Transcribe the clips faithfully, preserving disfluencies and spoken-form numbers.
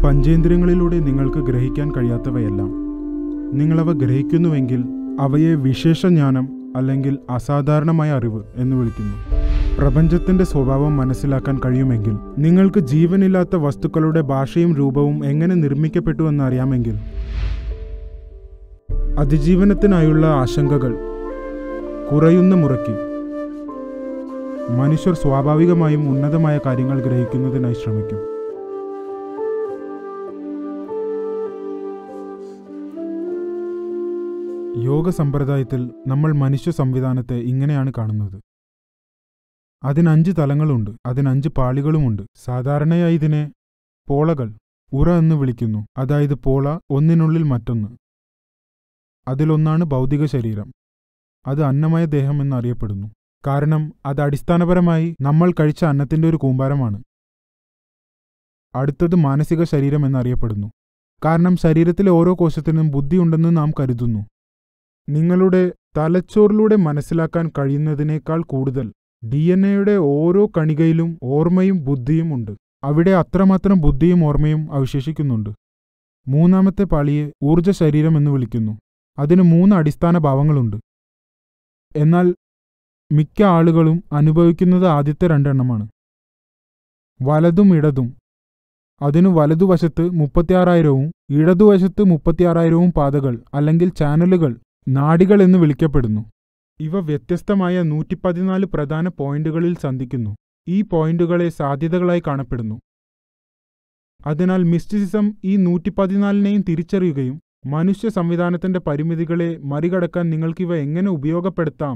പഞ്ചേന്ദ്രിയങ്ങളിലൂടെ നിങ്ങൾക്ക് ഗ്രഹിക്കാൻ കഴിയാത്തവയെല്ലാം നിങ്ങളവ ഗ്രഹിക്കുന്നുവെങ്കിൽ അവയെ വിശേഷജ്ഞാനം അല്ലെങ്കിൽ അസാധാരണമായ അറിവ് എന്ന് വിളിക്കുന്നു. പ്രപഞ്ചത്തിന്റെ സ്വഭാവം മനസ്സിലാക്കാൻ കഴിയുമെങ്കിൽ, നിങ്ങൾക്ക് ജീവനില്ലാത്ത വസ്തുക്കളുടെ ഭാഷയും രൂപവും എങ്ങനെ നിർമ്മിക്കപ്പെട്ടുവെന്ന് അറിയാമെങ്കിൽ, അതിജീവനത്തിനായുള്ള ആശങ്കകൾ കുറയുന്ന മുറയ്ക്ക് മനുഷ്യർ സ്വാഭാവികമായും ഉന്നതമായ കാര്യങ്ങൾ ഗ്രഹിക്കുന്നതിനായി ശ്രമിക്കും. യോഗ സമ്പ്രദായത്തിൽ നമ്മൾ മനുഷ്യ സംവിധാനത്തെ ഇങ്ങനെയാണ് കാണുന്നത്. അതിന് അഞ്ച് തലങ്ങളുണ്ട്, അതിന് അഞ്ച് പാളികളുമുണ്ട്. സാധാരണയായി ഇതിനെ പോളകൾ, ഉറ എന്ന് വിളിക്കുന്നു. അതായത് പോള ഒന്നിനുള്ളിൽ മറ്റൊന്ന്. അതിലൊന്നാണ് ഭൗതിക ശരീരം. അത് അന്നമയ ദേഹം എന്നറിയപ്പെടുന്നു. കാരണം അത് അടിസ്ഥാനപരമായി നമ്മൾ കഴിച്ച അന്നത്തിൻ്റെ ഒരു കൂമ്പാരമാണ്. അടുത്തത് മാനസിക ശരീരം എന്നറിയപ്പെടുന്നു. കാരണം ശരീരത്തിലെ ഓരോ കോശത്തിനും ബുദ്ധിയുണ്ടെന്ന് നാം കരുതുന്നു. നിങ്ങളുടെ തലച്ചോറിലൂടെ മനസ്സിലാക്കാൻ കഴിയുന്നതിനേക്കാൾ കൂടുതൽ ഡി എൻ എയുടെ ഓരോ കണികയിലും ഓർമ്മയും ബുദ്ധിയും ഉണ്ട്. അവിടെ അത്രമാത്രം ബുദ്ധിയും ഓർമ്മയും അവശേഷിക്കുന്നുണ്ട്. മൂന്നാമത്തെ പാളിയെ ഊർജ്ജ ശരീരം എന്ന് വിളിക്കുന്നു. അതിന് മൂന്ന് അടിസ്ഥാന ഭാവങ്ങളുണ്ട്. എന്നാൽ മിക്ക ആളുകളും അനുഭവിക്കുന്നത് ആദ്യത്തെ രണ്ടെണ്ണമാണ്. വലതും ഇടതും. അതിനു വലതുവശത്ത് മുപ്പത്തിയാറായിരവും ഇടതുവശത്ത് മുപ്പത്തിയാറായിരവും പാതകൾ അല്ലെങ്കിൽ ചാനലുകൾ, നാഡികൾ എന്ന് വിളിക്കപ്പെടുന്നു. ഇവ വ്യത്യസ്തമായ നൂറ്റി പതിനാല് പ്രധാന പോയിന്റുകളിൽ സന്ധിക്കുന്നു. ഈ പോയിന്റുകളെ സാധ്യതകളായി കാണപ്പെടുന്നു. അതിനാൽ മിസ്റ്റിസിസം ഈ നൂറ്റി പതിനാലിനെയും തിരിച്ചറിയുകയും മനുഷ്യ സംവിധാനത്തിന്റെ പരിമിതികളെ മറികടക്കാൻ നിങ്ങൾക്കിവ എങ്ങനെ ഉപയോഗപ്പെടുത്താം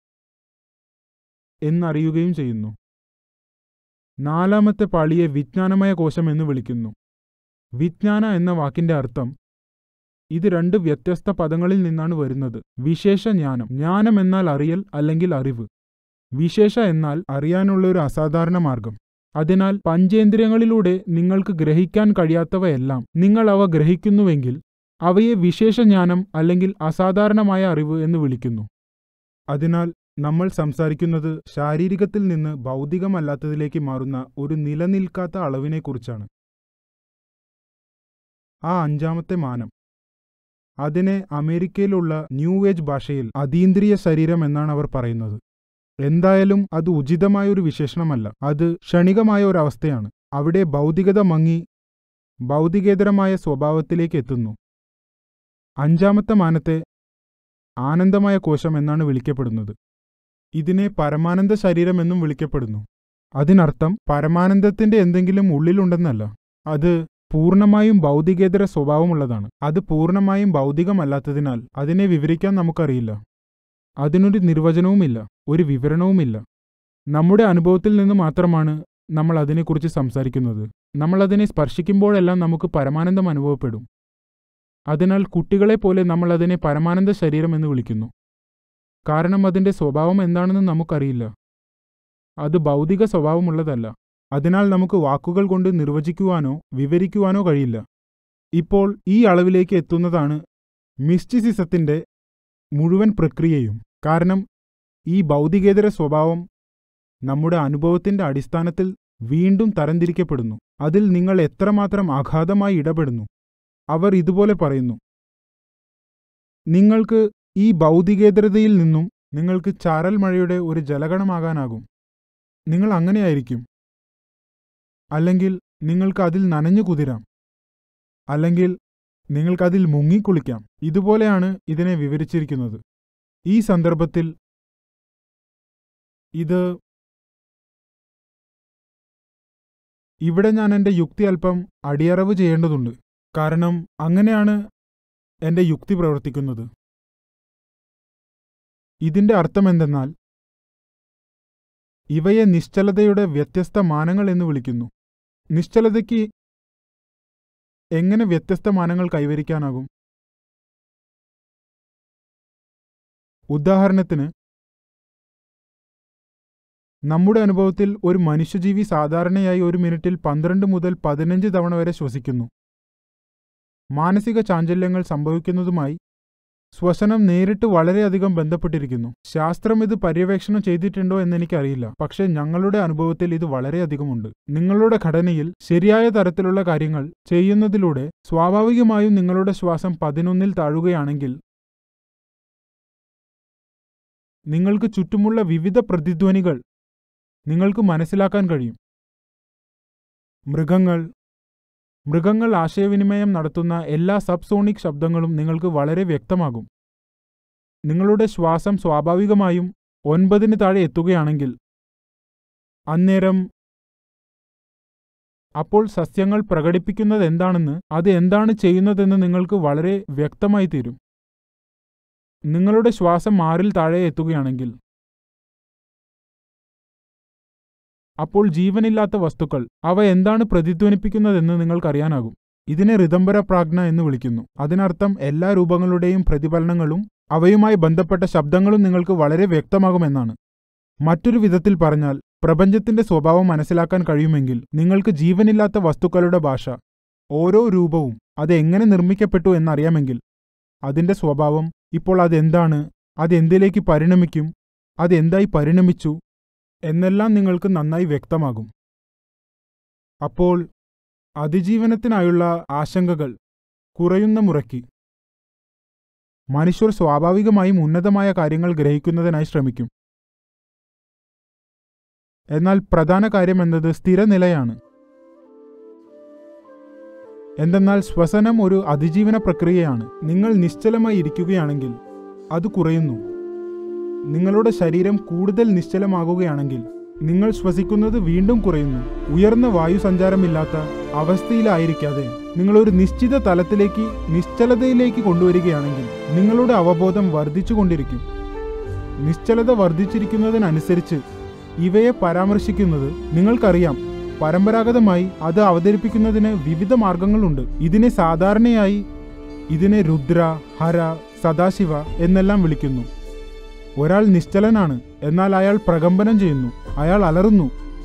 എന്നറിയുകയും ചെയ്യുന്നു. നാലാമത്തെ പാളിയെ വിജ്ഞാനമയ കോശം എന്ന് വിളിക്കുന്നു. വിജ്ഞാന എന്ന വാക്കിന്റെ അർത്ഥം, ഇത് രണ്ട് വ്യത്യസ്ത പദങ്ങളിൽ നിന്നാണ് വരുന്നത്. വിശേഷ ജ്ഞാനം. ജ്ഞാനം എന്നാൽ അറിയൽ അല്ലെങ്കിൽ അറിവ്. വിശേഷ എന്നാൽ അറിയാനുള്ള ഒരു അസാധാരണ മാർഗം. അതിനാൽ പഞ്ചേന്ദ്രിയങ്ങളിലൂടെ നിങ്ങൾക്ക് ഗ്രഹിക്കാൻ കഴിയാത്തവയെല്ലാം നിങ്ങൾ അവ ഗ്രഹിക്കുന്നുവെങ്കിൽ അവയെ വിശേഷജ്ഞാനം അല്ലെങ്കിൽ അസാധാരണമായ അറിവ് എന്ന് വിളിക്കുന്നു. അതിനാൽ നമ്മൾ സംസാരിക്കുന്നത് ശാരീരികത്തിൽ നിന്ന് ഭൗതികമല്ലാത്തതിലേക്ക് മാറുന്ന ഒരു നിലനിൽക്കാത്ത അളവിനെക്കുറിച്ചാണ്. ആ അഞ്ചാമത്തെ മാനം, അതിനെ അമേരിക്കയിലുള്ള ന്യൂ ഏജ് ഭാഷയിൽ അതീന്ദ്രിയ ശരീരം എന്നാണ് അവർ പറയുന്നത്. എന്തായാലും അത് ഉചിതമായൊരു വിശേഷണമല്ല. അത് ക്ഷണികമായ ഒരവസ്ഥയാണ്. അവിടെ ഭൗതികത മങ്ങി ഭൗതികേതരമായ സ്വഭാവത്തിലേക്ക് എത്തുന്നു. അഞ്ചാമത്തെ മാനത്തെ ആനന്ദമയ കോശം എന്നാണ് വിളിക്കപ്പെടുന്നത്. ഇതിനെ പരമാനന്ദ ശരീരം എന്നും വിളിക്കപ്പെടുന്നു. അതിനർത്ഥം പരമാനന്ദത്തിന്റെ എന്തെങ്കിലും ഉള്ളിലുണ്ടെന്നല്ല. അത് പൂർണ്ണമായും ഭൗതികേതര സ്വഭാവമുള്ളതാണ്. അത് പൂർണ്ണമായും ഭൗതികമല്ലാത്തതിനാൽ അതിനെ വിവരിക്കാൻ നമുക്കറിയില്ല. അതിനൊരു നിർവചനവുമില്ല, ഒരു വിവരണവുമില്ല. നമ്മുടെ അനുഭവത്തിൽ നിന്ന് മാത്രമാണ് നമ്മൾ അതിനെക്കുറിച്ച് സംസാരിക്കുന്നത്. നമ്മൾ അതിനെ സ്പർശിക്കുമ്പോഴെല്ലാം നമുക്ക് പരമാനന്ദം അനുഭവപ്പെടും. അതിനാൽ കുട്ടികളെപ്പോലെ നമ്മൾ അതിനെ പരമാനന്ദ ശരീരം എന്ന് വിളിക്കുന്നു. കാരണം അതിൻ്റെ സ്വഭാവം എന്താണെന്ന് നമുക്കറിയില്ല. അത് ഭൗതിക സ്വഭാവമുള്ളതല്ല. അതിനാൽ നമുക്ക് വാക്കുകൾ കൊണ്ട് നിർവചിക്കുവാനോ വിവരിക്കുവാനോ കഴിയില്ല. ഇപ്പോൾ ഈ അളവിലേക്ക് എത്തുന്നതാണ് മിസ്റ്റിസിസത്തിൻ്റെ മുഴുവൻ പ്രക്രിയയും. കാരണം ഈ ഭൗതികേതര സ്വഭാവം നമ്മുടെ അനുഭവത്തിൻ്റെ അടിസ്ഥാനത്തിൽ വീണ്ടും തരംതിരിക്കപ്പെടുന്നു. അതിൽ നിങ്ങൾ എത്രമാത്രം അഗാധമായി ഇടപെടുന്നു. അവർ ഇതുപോലെ പറയുന്നു, നിങ്ങൾക്ക് ഈ ഭൗതികേതരതയിൽ നിന്നും നിങ്ങൾക്ക് ചാരൽ മഴയുടെ ഒരു ജലഗണമാകാനാകും. നിങ്ങൾ അങ്ങനെയായിരിക്കും. അല്ലെങ്കിൽ നിങ്ങൾക്ക് അതിൽ നനഞ്ഞു കുതിരാം. അല്ലെങ്കിൽ നിങ്ങൾക്കതിൽ മുങ്ങിക്കുളിക്കാം. ഇതുപോലെയാണ് ഇതിനെ വിവരിച്ചിരിക്കുന്നത്. ഈ സന്ദർഭത്തിൽ ഇത് ഇവിടെ ഞാൻ എൻ്റെ യുക്തി അല്പം അടിയറവ് ചെയ്യേണ്ടതുണ്ട്. കാരണം അങ്ങനെയാണ് എൻ്റെ യുക്തി പ്രവർത്തിക്കുന്നത്. ഇതിൻ്റെ അർത്ഥമെന്തെന്നാൽ ഇവയെ നിശ്ചലതയുടെ വ്യത്യസ്ത മാനങ്ങൾ എന്ന് വിളിക്കുന്നു. നിശ്ചലതയ്ക്ക് എങ്ങനെ വ്യത്യസ്ത മാനങ്ങൾ കൈവരിക്കാനാകും? ഉദാഹരണത്തിന്, നമ്മുടെ അനുഭവത്തിൽ ഒരു മനുഷ്യജീവി സാധാരണയായി ഒരു മിനിറ്റിൽ പന്ത്രണ്ട് മുതൽ പതിനഞ്ച് തവണ വരെ ശ്വസിക്കുന്നു. മാനസിക ചാഞ്ചല്യങ്ങൾ സംഭവിക്കുന്നതുമായി ശ്വസനം നേരിട്ട് വളരെയധികം ബന്ധപ്പെട്ടിരിക്കുന്നു. ശാസ്ത്രം ഇത് പര്യവേക്ഷണം ചെയ്തിട്ടുണ്ടോ എന്നെനിക്കറിയില്ല, പക്ഷേ ഞങ്ങളുടെ അനുഭവത്തിൽ ഇത് വളരെയധികമുണ്ട്. നിങ്ങളുടെ ഘടനയിൽ ശരിയായ തരത്തിലുള്ള കാര്യങ്ങൾ ചെയ്യുന്നതിലൂടെ സ്വാഭാവികമായും നിങ്ങളുടെ ശ്വാസം പതിനൊന്നിൽ താഴുകയാണെങ്കിൽ നിങ്ങൾക്ക് ചുറ്റുമുള്ള വിവിധ പ്രതിധ്വനികൾ നിങ്ങൾക്ക് മനസ്സിലാക്കാൻ കഴിയും. മൃഗങ്ങൾ മൃഗങ്ങൾ ആശയവിനിമയം നടത്തുന്ന എല്ലാ സബ്സോണിക് ശബ്ദങ്ങളും നിങ്ങൾക്ക് വളരെ വ്യക്തമാകും. നിങ്ങളുടെ ശ്വാസം സ്വാഭാവികമായും ഒൻപതിന് താഴെ എത്തുകയാണെങ്കിൽ അന്നേരം അപ്പോൾ സസ്യങ്ങൾ പ്രകടിപ്പിക്കുന്നത് എന്താണെന്ന്, അത് എന്താണ് ചെയ്യുന്നതെന്ന് നിങ്ങൾക്ക് വളരെ വ്യക്തമായി തീരും. നിങ്ങളുടെ ശ്വാസം ആറിൽ താഴെ എത്തുകയാണെങ്കിൽ അപ്പോൾ ജീവനില്ലാത്ത വസ്തുക്കൾ അവ എന്താണ് പ്രതിധ്വനിപ്പിക്കുന്നതെന്ന് നിങ്ങൾക്കറിയാനാകും. ഇതിനെ ഋതംബര പ്രാജ്ഞ എന്ന് വിളിക്കുന്നു. അതിനർത്ഥം എല്ലാ രൂപങ്ങളുടെയും പ്രതിഫലനങ്ങളും അവയുമായി ബന്ധപ്പെട്ട ശബ്ദങ്ങളും നിങ്ങൾക്ക് വളരെ വ്യക്തമാകുമെന്നാണ്. മറ്റൊരു വിധത്തിൽ പറഞ്ഞാൽ, പ്രപഞ്ചത്തിന്റെ സ്വഭാവം മനസ്സിലാക്കാൻ കഴിയുമെങ്കിൽ നിങ്ങൾക്ക് ജീവനില്ലാത്ത വസ്തുക്കളുടെ ഭാഷ, ഓരോ രൂപവും അത് എങ്ങനെ നിർമ്മിക്കപ്പെട്ടു എന്നറിയാമെങ്കിൽ അതിന്റെ സ്വഭാവം, ഇപ്പോൾ അതെന്താണ്, അതെന്തിലേക്ക് പരിണമിക്കും, അതെന്തായി പരിണമിച്ചു എന്നെല്ലാം നിങ്ങൾക്ക് നന്നായി വ്യക്തമാകും. അപ്പോൾ അതിജീവനത്തിനായുള്ള ആശങ്കകൾ കുറയുന്ന മുറയ്ക്ക് മനുഷ്യർ സ്വാഭാവികമായും ഉന്നതമായ കാര്യങ്ങൾ ഗ്രഹിക്കുന്നതിനായി ശ്രമിക്കും. എന്നാൽ പ്രധാന കാര്യം എന്നത് സ്ഥിരനിലയാണ്. എന്തെന്നാൽ ശ്വസനം ഒരു അതിജീവന പ്രക്രിയയാണ്. നിങ്ങൾ നിശ്ചലമായി ഇരിക്കുകയാണെങ്കിൽ അത് കുറയുന്നു. നിങ്ങളുടെ ശരീരം കൂടുതൽ നിശ്ചലമാകുകയാണെങ്കിൽ നിങ്ങൾ ശ്വസിക്കുന്നത് വീണ്ടും കുറയുന്നു. ഉയർന്ന വായുസഞ്ചാരമില്ലാത്ത അവസ്ഥയിലായിരിക്കാതെ നിങ്ങളൊരു നിശ്ചിത തലത്തിലേക്ക് നിശ്ചലതയിലേക്ക് കൊണ്ടുവരികയാണെങ്കിൽ നിങ്ങളുടെ അവബോധം വർദ്ധിച്ചുകൊണ്ടിരിക്കും. നിശ്ചലത വർദ്ധിച്ചിരിക്കുന്നതിനനുസരിച്ച് ഇവയെ പരാമർശിക്കുന്നത് നിങ്ങൾക്കറിയാം. പരമ്പരാഗതമായി അത് അവതരിപ്പിക്കുന്നതിന് വിവിധ മാർഗങ്ങളുണ്ട്. ഇതിനെ സാധാരണയായി ഇതിനെ രുദ്ര, ഹര, സദാശിവ എന്നെല്ലാം വിളിക്കുന്നു. ഒരാൾ നിശ്ചലനാണ്, എന്നാൽ അയാൾ പ്രകമ്പനം ചെയ്യുന്നു, അയാൾ അലറുന്നു.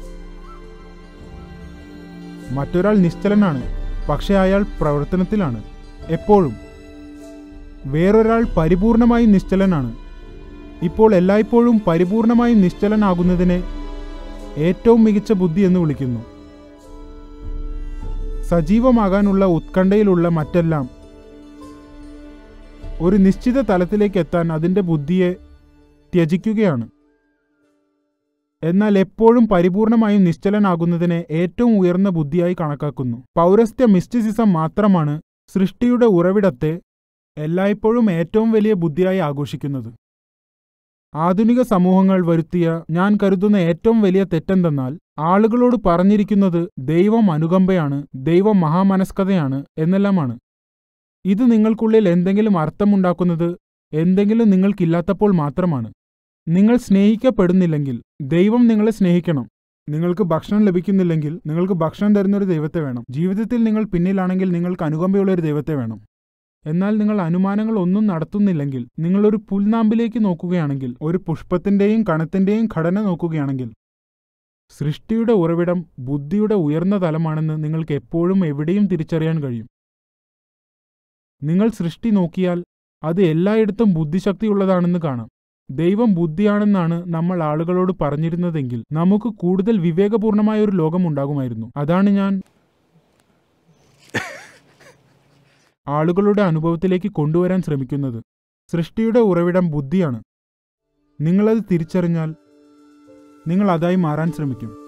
മറ്റൊരാൾ നിശ്ചലനാണ്, പക്ഷെ അയാൾ പ്രവർത്തനത്തിലാണ് എപ്പോഴും. വേറൊരാൾ പരിപൂർണമായും നിശ്ചലനാണ്. ഇപ്പോൾ എല്ലായ്പ്പോഴും പരിപൂർണമായും നിശ്ചലനാകുന്നതിനെ ഏറ്റവും മികച്ച ബുദ്ധി എന്ന് വിളിക്കുന്നു. സജീവമാകാനുള്ള ഉത്കണ്ഠയിലുള്ള മറ്റെല്ലാം ഒരു നിശ്ചിത തലത്തിലേക്ക് എത്താൻ അതിൻ്റെ ബുദ്ധിയെ ത്യജിക്കുകയാണ്. എന്നാൽ എപ്പോഴും പരിപൂർണമായും നിശ്ചലനാകുന്നതിനെ ഏറ്റവും ഉയർന്ന ബുദ്ധിയായി കണക്കാക്കുന്നു. പൗരസ്ത്യ മിസ്റ്റിസിസം മാത്രമാണ് സൃഷ്ടിയുടെ ഉറവിടത്തെ എല്ലായ്പ്പോഴും ഏറ്റവും വലിയ ബുദ്ധിയായി ആഘോഷിക്കുന്നത്. ആധുനിക സമൂഹങ്ങൾ വരുത്തിയ ഞാൻ കരുതുന്ന ഏറ്റവും വലിയ തെറ്റെന്തെന്നാൽ ആളുകളോട് പറഞ്ഞിരിക്കുന്നത് ദൈവം അനുകമ്പയാണ്, ദൈവം മഹാമനസ്കതയാണ് എന്നെല്ലാമാണ്. ഇത് നിങ്ങൾക്കുള്ളിൽ എന്തെങ്കിലും അർത്ഥമുണ്ടാക്കുന്നത് എന്തെങ്കിലും നിങ്ങൾക്കില്ലാത്തപ്പോൾ മാത്രമാണ്. നിങ്ങൾ സ്നേഹിക്കപ്പെടുന്നില്ലെങ്കിൽ ദൈവം നിങ്ങളെ സ്നേഹിക്കണം. നിങ്ങൾക്ക് ഭക്ഷണം ലഭിക്കുന്നില്ലെങ്കിൽ നിങ്ങൾക്ക് ഭക്ഷണം തരുന്നൊരു ദൈവത്തെ വേണം. ജീവിതത്തിൽ നിങ്ങൾ പിന്നിലാണെങ്കിൽ നിങ്ങൾക്ക് അനുകമ്പയുള്ള ഒരു ദൈവത്തെ വേണം. എന്നാൽ നിങ്ങൾ അനുമാനങ്ങൾ ഒന്നും നടത്തുന്നില്ലെങ്കിൽ, നിങ്ങളൊരു പുൽനാമ്പിലേക്ക് നോക്കുകയാണെങ്കിൽ, ഒരു പുഷ്പത്തിൻ്റെയും കണത്തിൻ്റെയും ഘടന നോക്കുകയാണെങ്കിൽ, സൃഷ്ടിയുടെ ഉറവിടം ബുദ്ധിയുടെ ഉയർന്ന തലമാണെന്ന് നിങ്ങൾക്ക് എപ്പോഴും എവിടെയും തിരിച്ചറിയാൻ കഴിയും. നിങ്ങൾ സൃഷ്ടി നോക്കിയാൽ അത് എല്ലായിടത്തും ബുദ്ധിശക്തിയുള്ളതാണെന്ന് കാണാം. ദൈവം ബുദ്ധിയാണെന്നാണ് നമ്മൾ ആളുകളോട് പറഞ്ഞിരുന്നതെങ്കിൽ നമുക്ക് കൂടുതൽ വിവേകപൂർണമായ ഒരു ലോകം ഉണ്ടാകുമായിരുന്നു. അതാണ് ഞാൻ ആളുകളുടെ അനുഭവത്തിലേക്ക് കൊണ്ടുവരാൻ ശ്രമിക്കുന്നത്. സൃഷ്ടിയുടെ ഉറവിടം ബുദ്ധിയാണ്. നിങ്ങളത് തിരിച്ചറിഞ്ഞാൽ നിങ്ങൾ അതായി മാറാൻ ശ്രമിക്കും.